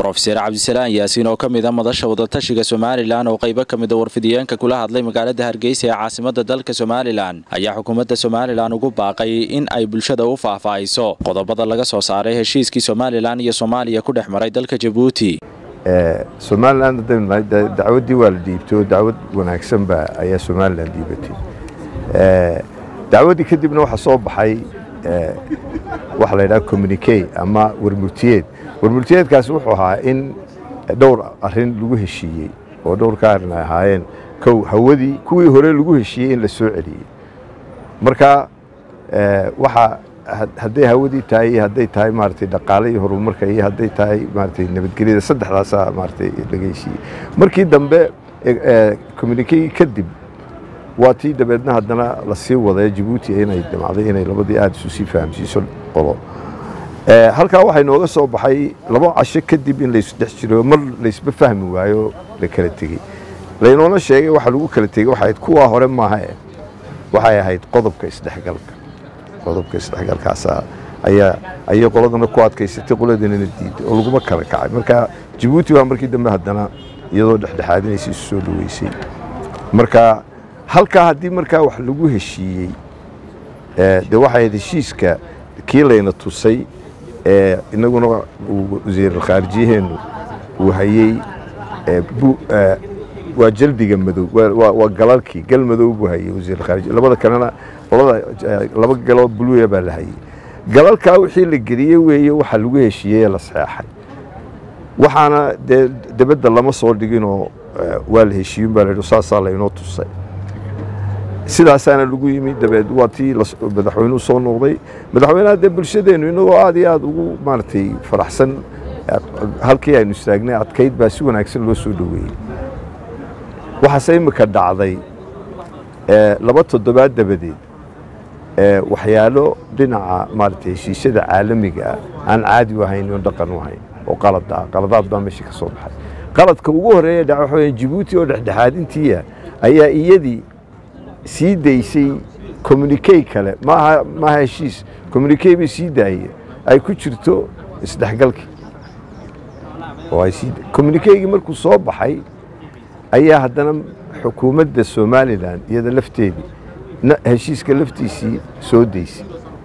Professor Cabdisalaan Yaasiin oo kamid ah madasha wadatashiga Somaliland oo qayb ka mid ah warfidiyeenka kula hadlay magaalada Hargeysa ee caasimadda dalka Somaliland ayaa xukuumadda Somaliland ugu baaqay in ay bulshada u faahfaahiso qodobada laga soo saaray heshiiskii Somaliland iyo Soomaaliya ku dhexmaray dalka Djibouti. Somaliland dacwadii waa la dhiibtay dacwad wanaagsan ba ayaa Somaliland dhiibatay. dacwadii kadibna waxa soo baxay waxa la yiraahdo communique ama warmurtiyeedkaas wuxuu ahaa in dhowr arrin lagu heshiiyey oo dhowr ka arrin ahaayeen hawadii kuwii hore lagu heshiiyey in la soo celiyay marka waxa hadday hawadii tahay hadday tahay maartay dhaqaale iyo horumarka iyo hadday tahay maartay nabadgelyada saddexdaas maartay laga heshiiyey markii dambe communique kadib waatii dabeedna haddana la sii waday Djibouti inay damacday inay labadii aad isu sii fahamsiiso qolo halka waxay nooga soo baxay laba casho kadib in la isdhex jiro mar la isba fahmi waayo la kala tagay leeynoona sheegay waxa lagu kala tagay waxa ay kuwa hore maaha waxay ahayd qodobka isdhexgalkaas ayaa qoladana ku adkaysatay qoladana diiday oo lagu kala kacay marka Djibouti waa markii dambe haddana iyadoo dhexdhexaadinaysa soo dhaweysay marka halka hadii marka wax lagu heshiiyey waxay heshiiska kiilayna tusay inaguna wasiir khaarijiyeenu uu hayay waa jaldiga madow waa galalkii gal madow buu hayay wasiir khaariji labada kalena laba galo buluuya baa la hayay galalka wixii la geliyay weeye waxa lagu heshiiyey la saxay waxaana dibadda lama soo dhigin oo waa la heshiiyay baa la saasaa la inoo tusay sidaasana lagu yimid dabeed waatii madaxweynuhu soo noqday madaxweynaha bulshadeenu inagoo aad iyo aad ugu maartay faraxsan halkii aynu istaagnay adkayd baa si wanaagsan loo soo dhaweeyay waxaase imika dhacday laba toddobaad dabadeed waxyaalo dhinaca maartay heshiisyada caalamiga aan caadi u ahayn oo dhaqan u ahayn oo qaladaad baa meesha ka soo baxay qaladka ugu horeeya dhaca waxa weeye Djibouti oo dhexdhexaadintii ayaa iyadii sii daysay communique kale ma heshiis communique bi sii daayay ay ku jirto isdhexgalki oo ay sii communique markuu soo baxay ayaa haddana xukuumadda Somaliland iyada lafteedii heshiiska laftiisii soo daysay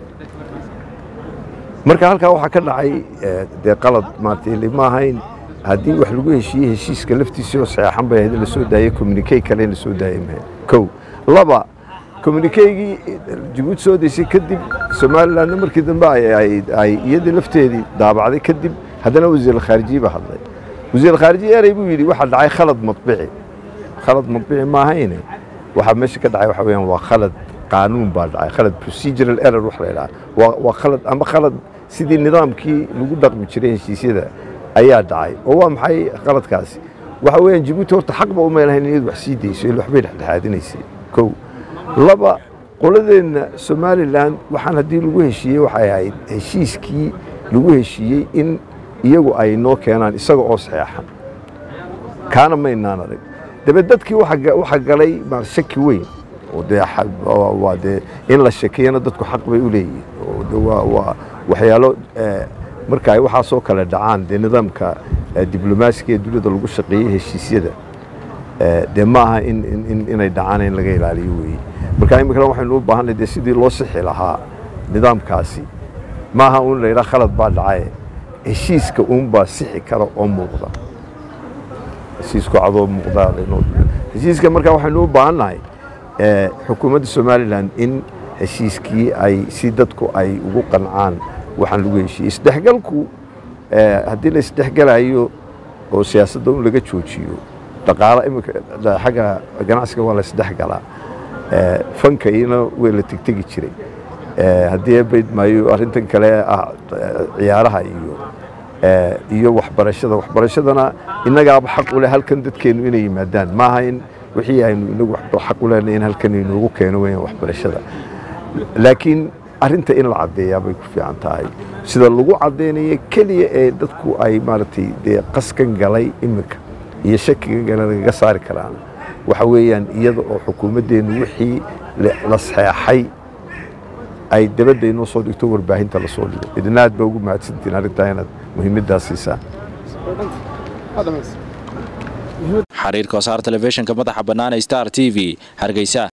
marka halka waxa ka dhacay qalad maartay ma ahayn haddii wax lagu heshiiyey heshiiska laftiisii oo saxan bay la soo daayay communique kale la soo daayay laba communique Djibouti soo deysay kadib Somaliland markii dambe ay iyada lafteedii daabacday kadib haddana wasiir khaarijiye ba hadlay wasiir khaarijiye ay buu yiri waxa dhacay khalad matbici ma ahayn waxa meesha ka dhacay waxa weeyaan waa khalad qaanuun baa dhacay khalad procedural error wax la yiraahdo waa khalad ama khalad sidii nidaamkii lagu dhaqmi jiray heshiisyada ayaa dhacay oo waa maxay khaladkaasi waxa weeyaan Djibouti horta xaq ba u meelahayn inay wax sii deyso wax bay dhexdhexaadinaysay laba qoladeena Somaliland waxaan hadii lagu heshiiyey waxay ahayd heshiiskii lagu heshiiyey in iyagu ay noo keenaan isaga oo saxeexan kaana ma inaan arag dadkii waxa galay shaki weyn oo in la shakiyana dadku xaq bay u leeyihiin oo waxyaalo marka ay waxa soo kala dhacaan nidaamka diblomaasiga ee dawladda lagu shaqeeyay heshiisyada maaha inay dhacaan in laga ilaaliyo weeye marka imika waxaynu u baahanahay sidii loo sixi lahaa nidaamkaasi maaha uu leeyahay khalad baa dhacay heshiiska baa sixi kara oo muuqda heshiisku cadoo muuqda heshiiska marka waxaynu u baahanahay xukuumadda Somaliland in heshiiskii ay si dadku ay ugu qancaan waxaan lagu heshiiyey isdhexgalku haddii la isdhexgalayo oo siyaasadda laga joojiyo dhaqaale imika xagga ganacsiga waa la isdhexgalaa fanka ina way la tigtigi jiray haddii bayd maayo arrintan kale ciyaaraha iyo waxbarashadana inagaaba xaq u leh halkan dadkeenu inay yimaadaan maaha in wixii aynu inagu xaq u leenahay in halkan inoogu keeno weeyaan waxbarashada laakiin arrinta in la cadeeyaa bay ku fiican tahay sida lagu cadeeyay kaliya ee dadku ay maartay qaskan galay imika iyo shakiga galay laga saari karaan waxa weeyaan iyada oo xukuumadeenu wixii la saxay ay dabadda inoo soo dhigto warbaahinta la soo dhigo idinaad ba ugu mahadsantiin arrinta inaad muhiimadaas siisaan xariirka wasaar telefishinka madaxa bannaan ee Star TV Hargeysa.